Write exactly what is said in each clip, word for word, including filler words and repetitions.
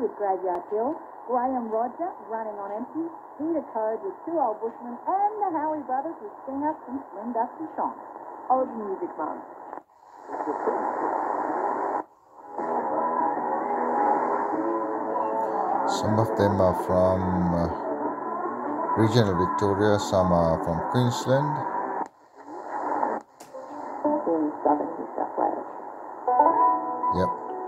with Graveyard Hill, Graham Roger running on empty, Peter Code with Two Old Bushmen, and the Howie Brothers with Singer from Slim Dusty Shine. Aussie Music Month. Some of them are from uh, regional Victoria, some are from Queensland. In southern New South Wales. Yep.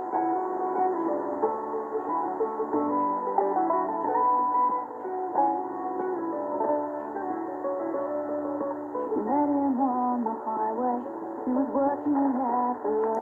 Met him on the highway. He was working at the road.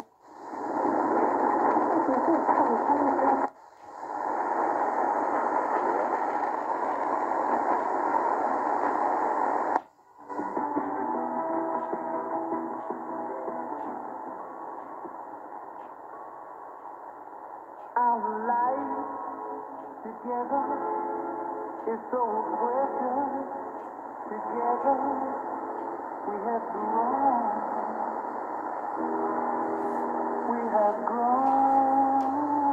Our life together is so precious. Together we have grown. We have grown.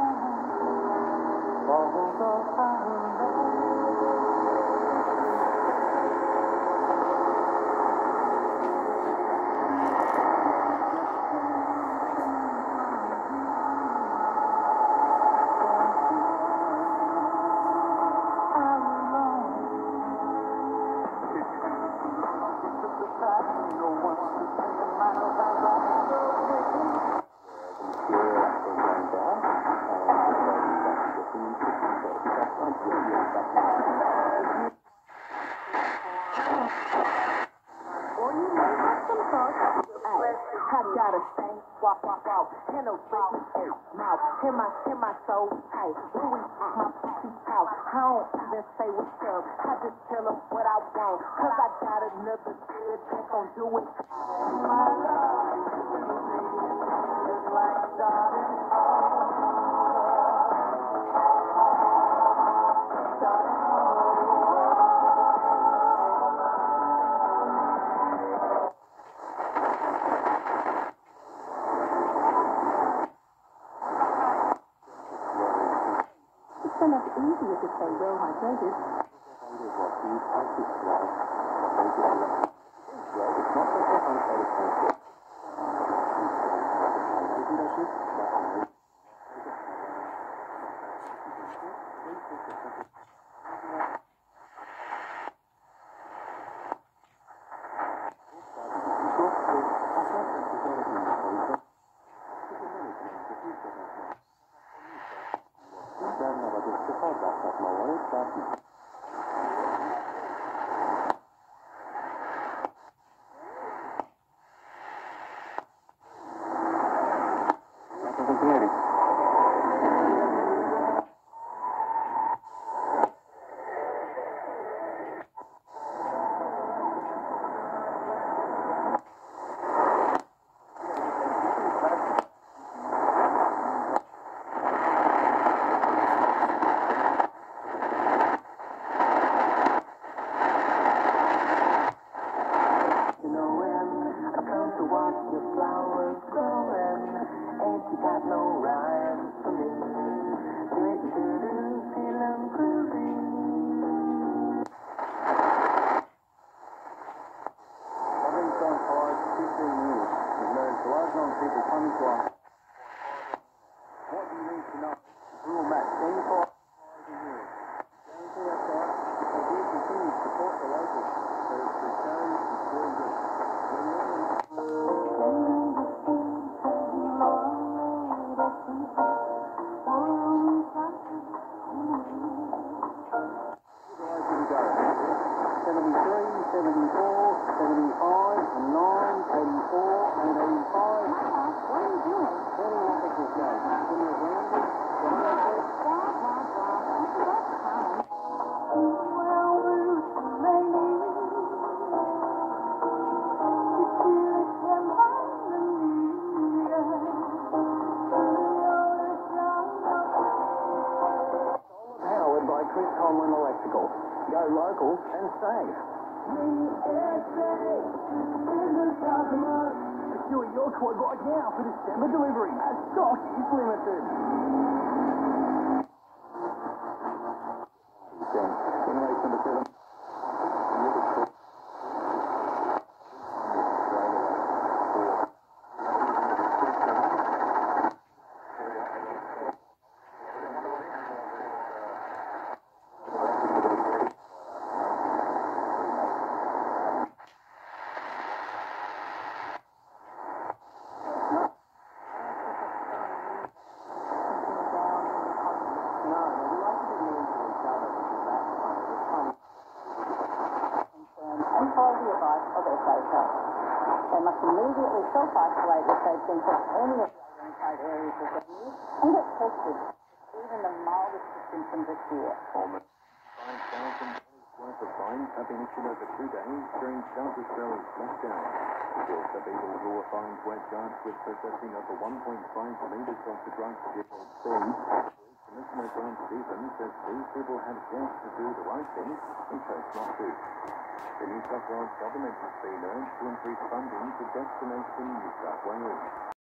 Although our love I gotta stay, walk, walk, walk, and no breaking out, mouth, hear my, hear my soul tight, Louis, my pussy out, I don't even say what's up, I just tell them what I want, cause I got another good that gon' do it. My love is like starting So much easier to stay well hydrated. Go local and save. Secure your quad right now for December delivery. Stock is limited. immediately self-isolate if they've been to any of the identified areas of their use and get tested. Even the mildest of symptoms are clear. Almost five thousand dollars worth of fines have been issued over two days during South Australia's lockdown. The also people who were fined were charged with possessing over one point five litres of the drug G H D. Commissioner Grant Stevens says these people had dared to do the right thing and chose not to. The New South Wales government has been urged to increase funding to Destination New South Wales.